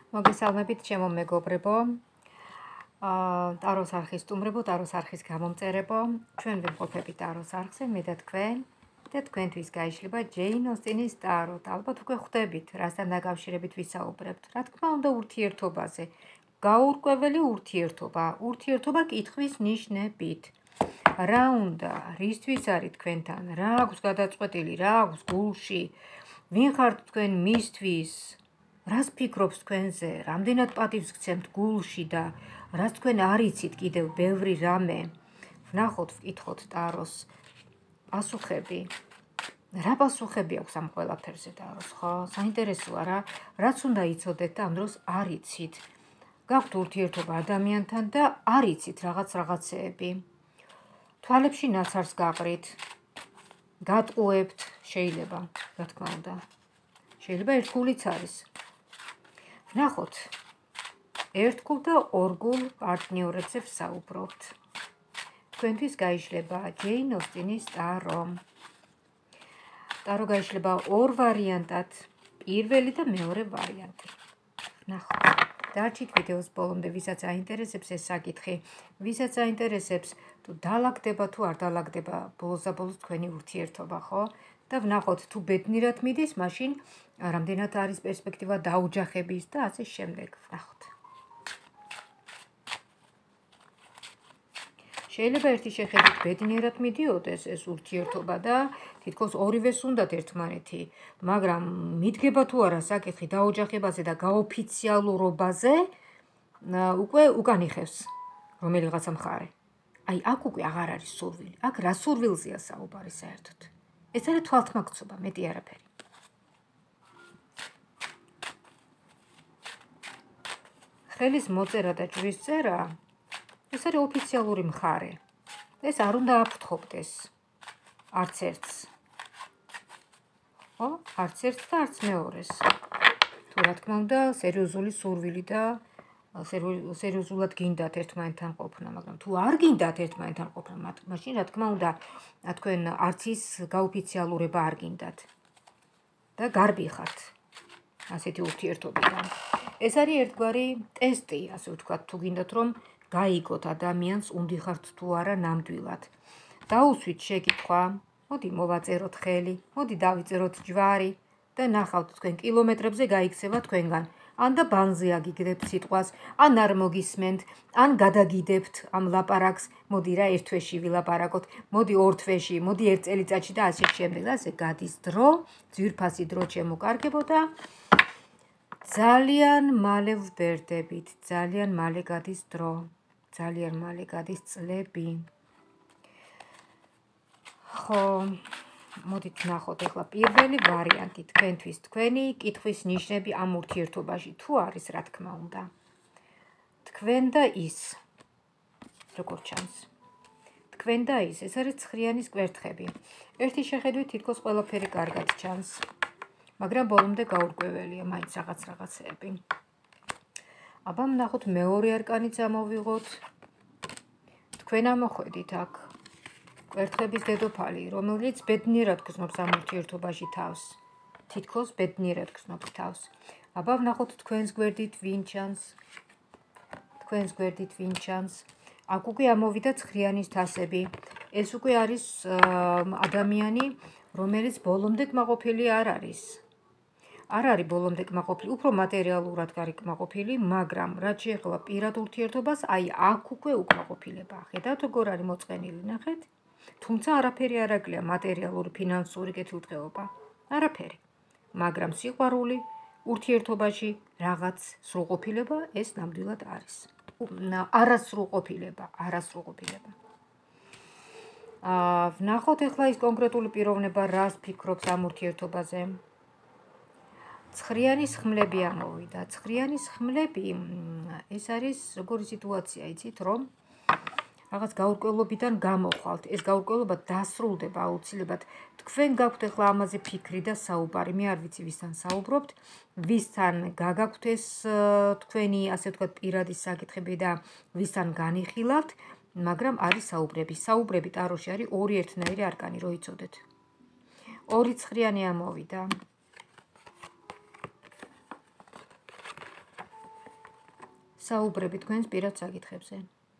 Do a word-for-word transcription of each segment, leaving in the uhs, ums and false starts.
მოგესალმებით ჩემო მეგობრებო. ტაროს არხის სტუმრებო, ტაროს არხის გამომწერებო. ჩვენ ვიმყოფებით ტაროს არხზე, მე და თქვენ და თქვენთვის გაიშლება ჯეინ ოსტინის ტაროთ. ალბათ უკვე ხვდებით, რასთან დაკავშირებით ვისაუბრებთ. რა თქმა უნდა, ურთიერთობაზე. გაურკვეველი ურთიერთობა, ურთიერთობა კითხვის ნიშნებით. რა უნდა, რისთვის არის თქვენთან, რა აქვს გადაწყვეტილი, რა აქვს გულში, ვინ ხართ თქვენ მისთვის? რას ფიქრობს თქვენზე, რამდენად პატივს გცემთ გულში და რას თქვენ არ იცით კიდევ ბევრი რამე. ვნახოთ, ვკითხოთ ტაროს პასუხები. რა პასუხები აქვს ამ ყველაფერზე ტაროს, ხო? საინტერესოა რა, რაც უნდა იცოდეთ და ამ დროს არ იცით. გაქვთ ურთიერთობა ადამიანთან და არ იცით რაღაც რაღაცეები. თვალებში ნაცარს გაყრით, გატყუებთ, შეიძლება, რა თქმა უნდა. შეიძლება ერთგულიც არის. ვნახოთ, ერთგულ და ორგულ პარტნიორებზე ვსაუბრობთ. თქვენთვის გაიშლება ჯეინ ოსტინის ტარო. ტარო გაიშლება ორ ვარიანტად, პირველი და მეორე ვარიანტი. ვნახოთ. დარჩით ვიდეოს ბოლომდე, ვისაც აინტერესებს ეს საკითხი, ვისაც აინტერესებს თუ დალაგდება თუ არ დალაგდება ბოლოს და ბოლოს თქვენი ურთიერთობა, ხო? და ვნახოთ თუ ბედნიერად მიდის, მაშინ რამდენად არის პერსპექტივა დაოჯახების და ასე შემდეგ. ვნახოთ. შეიძლება ერთი შეხედვით ბედნიერად მიდიოდეს ეს ურთიერთობა და თითქოს ორივეს უნდათ ერთმანეთი, მაგრამ მიდგება თუ არა საკითხი დაოჯახებაზე და გაოფიციალურობაზე, უკვე უკან იხევს რომელიღაცა მხარე. აი, აქ უკვე აღარ არის სურვილი. აქ რა სურვილზეა საუბარი საერთოდ? ეს არის თვალთმაქცობა, მეტი არაფერი. ხელის მოწერა და ჯვრის წერა, ეს არის ოფიციალური მხარე. ეს არ უნდა აფრთხობდეს არც ერთს. ხო? არც ერთს და არც მეორეს. თუ რა თქმა უნდა, სერიოზული სურვილი და სერიოზულად გინდათ ერთმანეთთან ყოფნა, მაგრამ თუ არ გინდათ ერთმანეთთან ყოფნა, მაშინ რა თქმა უნდა, თქვენ არც ის გაოფიციალურება არ გინდათ და გარბი ხართ ასეთი ურთიერთობიდან. ეს არის ერთგვარი ტესტი, ასე ვთქვათ, თუ გინდათ რომ გაიგოთ ადამიანს უნდიხართ თუ არა ნამდვილად. დაუსვით შეკითხვა, მოდი მოვაწეროთ ხელი, მოდი დავიწეროთ ჯვარი და ნახავთ თქვენ კილომეტრებზე გაიქცევა თქვენგან. ან და ბანზე აგიგდებთ სიტყვას, ან არ მოგისმენთ, ან გადაგიდებთ ამ ლაპარაკს, მოდი რა ერთ თვეში ვილაპარაკოთ, მოდი ორ თვეში, მოდი ერთ წელიწადში და ასე შემდეგ. ასე გადის დრო, ძვირფასი დრო შემოკარგებო და ძალიან მალე ვბერდებით, ძალიან მალე გადის დრო, ძალიან მალე გადის წლები. ხო, მოდით ვნახოთ ახლა პირველი ვარიანტი თქვენთვის, თქვენი კითხვის ნიშნები ამ ურთიერთობაში თუ არის, რა თქმა უნდა. თქვენ და ის, როგორ ჩანს. თქვენ და ის, ეს არის ცხრიანის კვერთხები. ერთი შეხედვით თითქოს ყველაფერი კარგად ჩანს, მაგრამ ბოლომდე გაურკვეველია მაინც რაღაც რაღაცეები. აბა ვნახოთ მეორე არკანი წამოვიღოთ. თქვენ ამოხვედით აქ კვერთხების დედოფალი, რომელიც ბედნიერად გრძნობს ამ ურთიერთობაში თავს. თითქოს ბედნიერად გრძნობს თავს. აბა ვნახოთ თქვენს გვერდით ვინ ჩანს. თქვენს გვერდით ვინ ჩანს. აქ უკვე ამოვიდა ცხრიანის თასები. ეს უკვე არის ადამიანი, რომელიც ბოლომდე კმაყოფილი არ არის. არ არის ბოლომდე კმაყოფილი, უფრო მატერიალურად არის კმაყოფილი, მაგრამ რაც შეეხება პირად ურთიერთობას, აი აქ უკვე უკმაყოფილება. ხედავთ როგორ არის მოწყენილი, ნახეთ? თუმცა არაფერი არ აკლია მატერიალური, ფინანსური კეთილდღეობა. არაფერი. მაგრამ სიყვარული ურთიერთობაში რაღაც სრულყოფილება ეს ნამდვილად არის. არასრულყოფილება, არასრულყოფილება. აა, ვნახოთ ახლა ის კონკრეტული პიროვნება რას ფიქრობს ამ ურთიერთობაზე. ცხრიანის ხმლები ამოვიდა. ცხრიანის ხმლები, ეს არის როგორი სიტუაცია, იცით, რომ რაღაც გაურკვევლობიდან გამოხვალთ. ეს გაურკვევლობა დასრულდება აუცილებლად. თქვენ გაქვთ ახლა ამაზე ფიქრი და საუბარი. მე არ ვიცი ვისთან საუბრობთ, ვისთან გაგაქვთ ეს თქვენი, ასე ვთქვათ, პირადი საკითხები და ვისთან განიხილავთ, მაგრამ არის საუბრები. საუბრები ტაროში არის ორი ერთნაირი არკანი, რო იცოდეთ. ორი ცხრიანი ამოვიდა. საუბრები თქვენს პირად საკითხებზე.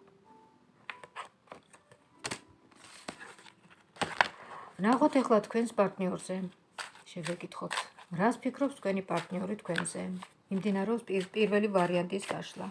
ნახოთ ახლა თქვენს პარტნიორზე. შევეკითხოთ, რას ფიქრობს თქვენი პარტნიორი თქვენზე? იმდინარეობს პირველი ვარიანტის გაშლა.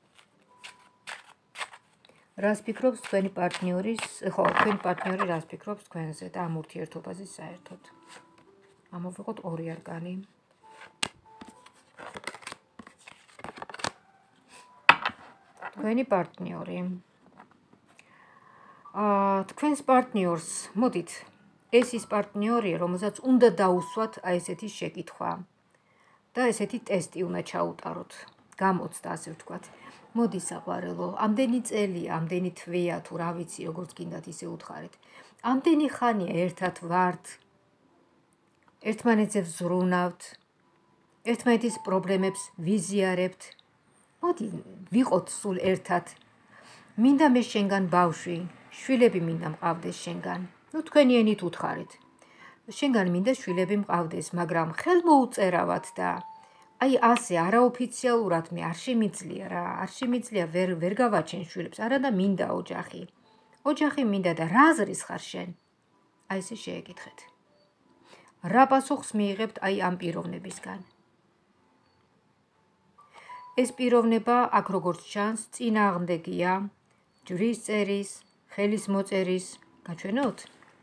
რას ფიქრობს თქვენი პარტნიორის, ხო, თქვენი პარტნიორი რას ფიქრობს თქვენზე და ამ ურთიერთობაზე საერთოდ. ამოვიღოთ ორი არკანი. თქვენი პარტნიორი. აა, თქვენს პარტნიორს, მოდით, ეს ის პარტნიორია, რომელსაც უნდა დაუსვათ აი ესეთი შეკითხვა და ესეთი ტესტი უნდა ჩაუტაროთ. გამოცდა, ასე ვთქვათ. მოდი საყვარელო, ამდენი წელია, ამდენი თვეა თუ რა ვიცი, როგორც გინდათ ისე უთხარით. ამდენი ხანია ერთად ვართ. ერთმანეთზე ვზრუნავთ. ერთმანეთის პრობლემებს ვიზიარებთ. მოდი ვიყოთ სულ ერთად. მინდა მე შენგან ბავშვი, შვილები მინდა მყავდეს შენგან. ნუ თქვენი ენით უთხარით. შენგან მინდა შვილები მყავდეს, მაგრამ ხელმოუწერავად და აი ასე არაოფიციალურად მე არ შემიძლია რა, არ შემიძლია ვერ ვერ გავაჩენ შვილებს, არა და მინდა ოჯახი. ოჯახი მინდა და რა აზრის ხარ შენ? აი ესე შეეკითხეთ. რა პასუხს მიიღებთ აი ამ პიროვნებისგან? ეს პიროვნება აქ როგორც ჩანს, წინააღმდეგია, ჯვრის წერის, ხელის მოწერის, გაჩვენოთ?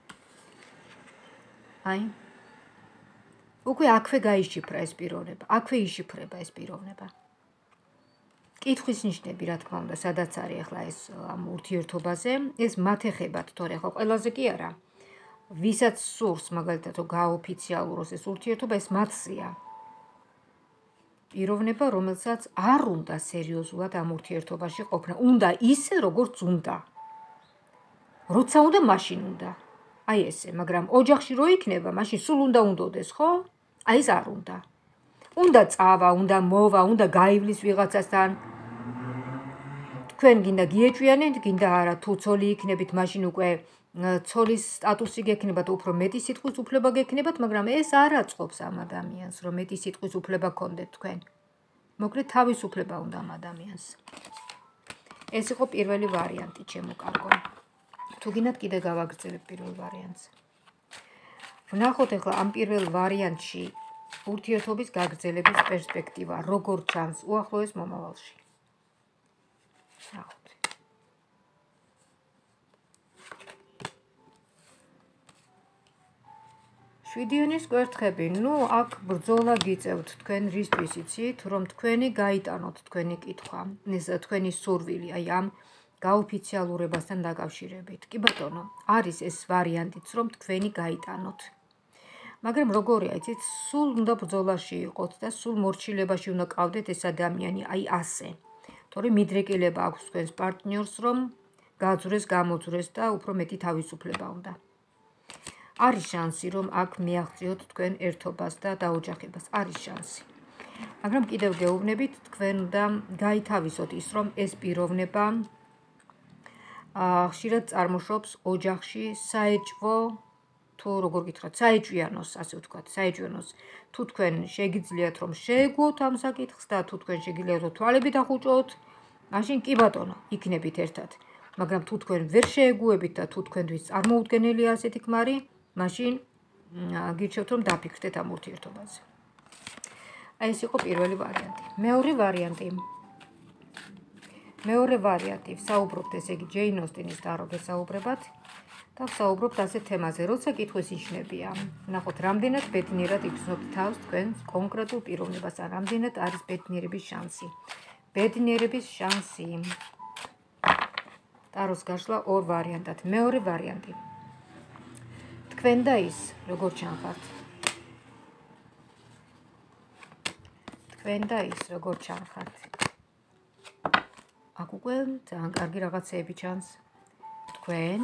აი უკვე აქვე გაიშიფრა ეს პიროვნება, აქვე იშიფრება ეს პიროვნება. კითხვის ნიშნები, რა თქმა უნდა, სადაც არის ახლა ეს ამ ურთიერთობაზე, ეს მათ ეხებათ, თორე ახლა ყველაზე კი არა. ვისაც სურს, მაგალითად, რომ გააოფიციალუროს ეს ურთიერთობა, ეს მათზეა. პიროვნება, რომელსაც არ უნდა სერიოზულად ამ ურთიერთობაში ყოფნა, უნდა ისე, როგორც უნდა. როცა უნდა, მაშინ უნდა. აი ესე, მაგრამ ოჯახში რო იქნება, მაშინ სულ უნდა უნდოდეს, ხო? აი ეს არ უნდა. უნდა წავა, უნდა მოვა, უნდა გაივლის ვიღაცასთან. თქვენ გინდა გიეჭვიანეთ, გინდა არა, თუ ცოლი იქნებით, მაშინ უკვე ცოლის სტატუსი გექნებათ, უფრო მეტი სიტყვის უფლება გექნებათ, მაგრამ ეს არ აწყობს ამ ადამიანს, რომ მეტი სიტყვის უფლება გქონდეთ თქვენ. მოკლედ თავისუფლება უნდა ამ ადამიანს. ეს იყო პირველი ვარიანტი, ჩემო კარგო. თუ გინდათ კიდე გავაგრძელებ პირველ ვარიანტს. ვნახოთ ახლა ამ პირველ ვარიანტში ურთიერთობის გაგრძელების პერსპექტივა, როგორ ჩანს უახლოეს მომავალში. ნახოთ. შვიდიანის კვერთხები, ნუ აქ ბრძოლა გიწევთ თქვენ რისთვის იცით, რომ თქვენი გაიტანოთ თქვენი კითხვა, ეს თქვენი სურვილი, აი ამ გაოფიციალურებასთან დაკავშირებით. კი ბატონო, არის ეს ვარიანტიც, რომ თქვენი გაიტანოთ. მაგრამ როგორია, იცით, სულ უნდა ბრძოლაში იყოთ და სულ მორჩილებაში უნდა ყავდეთ ეს ადამიანი, აი ასე. თორემ მიდრეკილება აქვს თქვენს პარტნიორს, რომ გაძვრეს, გამოძვრეს და უფრო მეტი თავისუფლება უნდა. არის შანსი, რომ აქ მიაღწიოთ თქვენ ერთობას და დაოჯახებას. არის შანსი. მაგრამ კიდევ გეუბნებით, თქვენ უნდა გაითავისოთ ის, რომ ეს პიროვნება ხშირად წარმოშობს ოჯახში საეჭვო, თუ როგორ გითხრათ, საეჭვიანოს, ასე ვთქვათ, საეჭვიანოს. თუ თქვენ შეგიძლიათ რომ შეეგუოთ ამ საკითხს და თუ თქვენ შეგიძლიათ რომ თვალები დახუჭოთ, მაშინ კი ბატონო, იქნებით ერთად. მაგრამ თუ თქვენ ვერ შეეგუებით და თუ თქვენთვის წარმოუდგენელია ასეთი ქმარი, მაშინ გირჩევთ რომ დაფიქრდეთ ამ ურთიერთობაზე. აი ეს იყო პირველი ვარიანტი. მეორე ვარიანტი. მეორე ვარიანტი, ვსაუბრობთ ესე იგი ჯეინ ოსტინის ტარო გესაუბრებათ და ვსაუბრობთ ასეთ თემაზე, როცა კითხვის ნიშნებია. ნახოთ, რამდენად ბედნიერად იგრძნობთ თავს თქვენს კონკრეტულ პიროვნებას, ან რამდენად არის ბედნიერების შანსი. ბედნიერების შანსი. ტაროს გაშლა ორ ვარიანტად. მეორე ვარიანტი. თქვენ და ის, როგორ ჩანხართ? თქვენ და ის, როგორ ჩანხართ? აქ უკვე ძალიან კარგი რაღაცეები ჩანს. თქვენ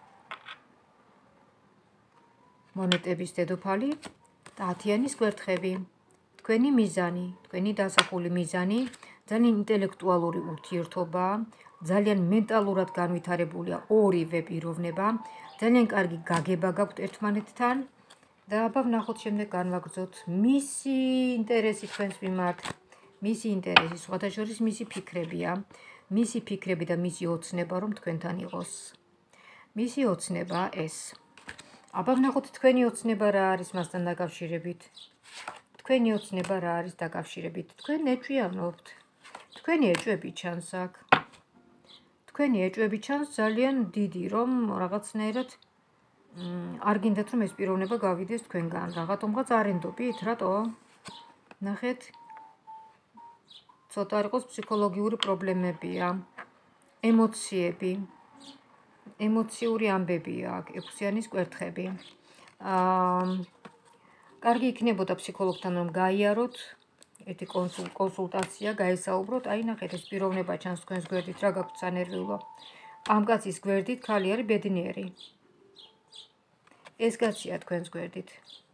მონეტების დედოფალი და ათიანის კვერთხები. თქვენი მიზანი, თქვენი დასახული მიზანი, ძალიან ინტელექტუალური ურთიერთობა, ძალიან მენტალურად განვითარებულია ორივე პიროვნება, ძალიან კარგი გაგება გაქვთ ერთმანეთთან და აბა ვნახოთ შემდეგ განვაგრძოთ მისი ინტერესი თქვენს მიმართ, მისი ინტერესი, სხვათა შორის მისი ფიქრებია, მისი ფიქრები და მისი ოცნება რომ თქვენთან იყოს. მისი ოცნება ეს. აბა ვნახოთ თქვენი ოცნება რა არის მასთან დაკავშირებით. თქვენი ოცნება რა არის დაკავშირებით. თქვენ ეჭვიანობთ. თქვენი ეჭვები ჩანს აქ. თქვენი ეჭვები ჩანს ძალიან დიდი, რომ რაღაცნაირად არ გინდათ რომ ეს პიროვნება გავიდეს თქვენგან. რაღაცომღაც არ ენდობით, რატო? ნახეთ. ცოტა არ იყოს ფსიქოლოგიური პრობლემებია, ემოციები, ემოციური ამბებია აქ, ექვსიანის კვერთხები. აა კარგი იქნებოდა ფსიქოლოგთან რომ გაიაროთ, ერთი კონსულტაცია, გაესაუბროთ, აი ნახეთ ეს პიროვნება ჩანს თქვენს გვერდით, რა გაქვთ სანერვიულო. ამ კაცის გვერდით ქალი არის ბედნიერი. ეს კაცია თქვენს გვერდით.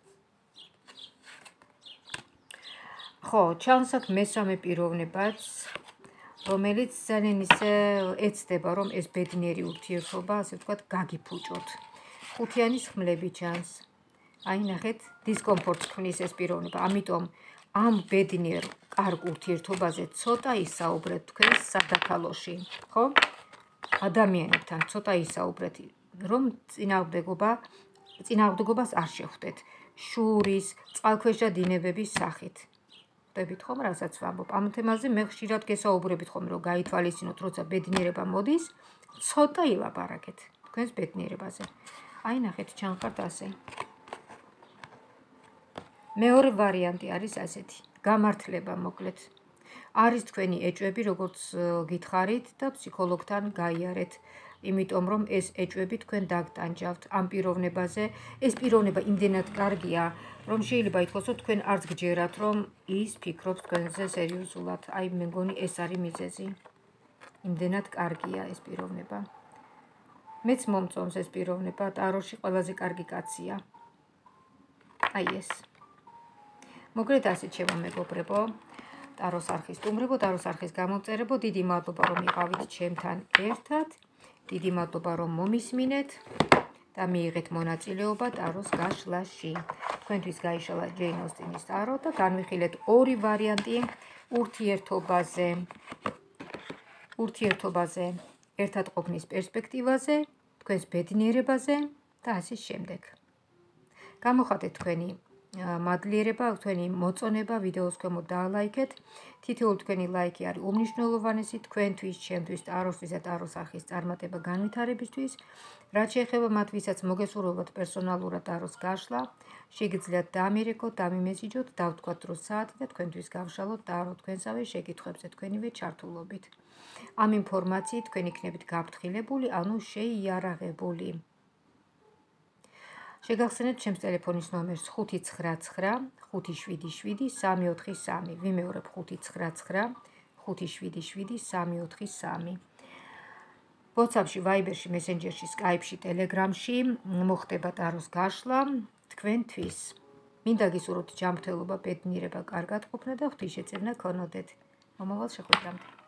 ხო, ჩანს აქ მესამე პიროვნებაც, რომელიც ძალიან ისე ეცდება, რომ ეს ბედნიერი ურთიერთობა, ასე ვთქვათ, გაგიფუჭოთ. ხუთიანის ხმლები ჩანს. აი ნახეთ, დისკომფორტს ქმნის ეს პიროვნება. ამიტომ ამ ბედნიერ კარგ ურთიერთობაზე ცოტა ისაუბრეთ თქვენ სადაქალოში, ხო? ადამიანებთან ცოტა ისაუბრეთ, რომ წინააღმდეგობა წინააღმდეგობას არ შეხვდეთ. შურის, წყალქვეშა დინებების სახით. ხვდებით ხომ, რასაც ვამბობ? ამ თემაზე მე ხშირად გესაუბრებით ხომ, რომ გაითვალისწინოთ, როცა ბედნიერება მოდის, ცოტა ილაპარაკეთ თქვენს ბედნიერებაზე. აი ნახეთ, ჩანხართ ასე. მეორე ვარიანტი არის ასეთი. გამართლება მოკლედ. არის თქვენი ეჭვები, როგორც გითხარით და ფსიქოლოგთან გაიარეთ. იმიტომ რომ ეს ეჭვები თქვენ დაგტანჯავთ ამ პიროვნებაზე. ეს პიროვნება იმდენად კარგია, რომ შეიძლება ითქვას, რომ თქვენ არც გჯერათ, რომ ის ფიქრობს თქვენზე სერიოზულად. აი მე მგონი ეს არის მიზეზი. იმდენად კარგია ეს პიროვნება. მეც მომწონს ეს პიროვნება, ტაროში ყველაზე კარგი კაცია. აი ეს. მოგრეთ ასეთ შევა მეგობრებო, ტაროს არხის სტუმრებო, ტაროს არხის გამომწერებო, დიდი მადლობა რომ იყავით ჩემთან ერთად. დიდი მადლობა რომ მომისმინეთ და მიიღეთ მონაწილეობა ტაროს გაშლაში. თქვენთვის გაიშალა ჯეინ ოსტინის ტარო და განვიხილეთ ორი ვარიანტი ურთიერთობაზე. ურთიერთობაზე, ერთად ყოფნის პერსპექტივაზე, თქვენს ბედნიერებაზე და ასე შემდეგ. გამოხატეთ თქვენი მადლიერება, თქვენი მოწონება ვიდეოს ქვემოთ დაალაიქეთ. თითოეული თქვენი ლაიქი არის უმნიშვნელოვანესი თქვენთვის, ჩემთვის, ტაროსთვის და ტაროს არხის წარმატება განვითარებისთვის. რაც შეეხება მათ, ვისაც მოგესურვებათ პერსონალურად ტაროს გაშლა, შეგიძლიათ დამირეკოთ, დამიმესიჯოთ, დავთქვათ დრო საათი და თქვენთვის გავშალოთ ტარო თქვენსავე შეკითხვებზე თქვენივე ჩართულობით. ამ ინფორმაციით თქვენ იქნებით გაფრთხილებული, ანუ შეიარაღებული. შეგახსენებთ ჩემს ტელეფონის ნომერს ხუთი ცხრა ცხრა ხუთი შვიდი შვიდი სამი ოთხი სამი. ვიმეორებ ხუთი ცხრა ცხრა ხუთი შვიდი შვიდი სამი ოთხი სამი. WhatsApp-ში, Viber-ში, Messenger-ში, Skype-ში, Telegram-ში მოხდება ტაროს გაშლა თქვენთვის. მინდა გისურვოთ ჯანმრთელობა, ბედნიერება, კარგად ყოფნა და ღვთისშეწირნა ქონოდეთ. მომავალ შეხვედრამდე.